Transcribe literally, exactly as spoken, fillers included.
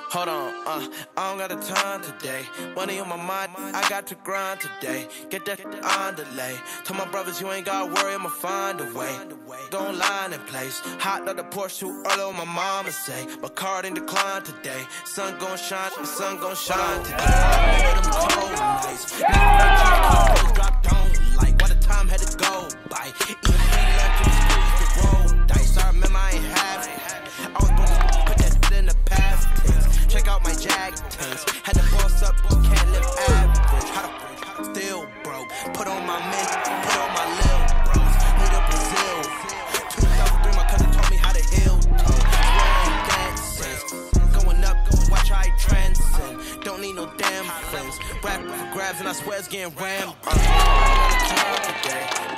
Hold on, uh, I don't got the time today. Money on my mind, I got to grind today. Get that on delay. Tell my brothers you ain't gotta worry, I'ma find a way. Don't line in place. Hot out the porch too early on my mama say. My card ain't decline today. Sun gon' shine, the sun gon' shine today. Remember them cold nights. Nigga, drop down like what the time had to go by. Even free lunch in the streets to roll dice. I remember I ain't have it. I was supposed to put that shit in the past tense. Check out my jag tense. Had to boss up, but can't live average. How the still broke. Put on my men, put on my lil bros. Need a Brazil. two thousand three, my cousin taught me how to heal. Swearing dances. Going up, watch how I transcend. Don't need no damn friends. Rap for grabs and I swear it's getting rammed. Uh, I don't got time today.